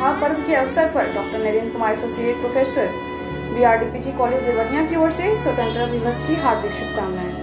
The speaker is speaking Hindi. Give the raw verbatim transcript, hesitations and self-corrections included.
महापर्व के अवसर पर doctor Narendra Kumar associate professor B R D P G college Deoria की ओर से स्वतंत्रता दिवस की हार्दिक शुभकामनाएं।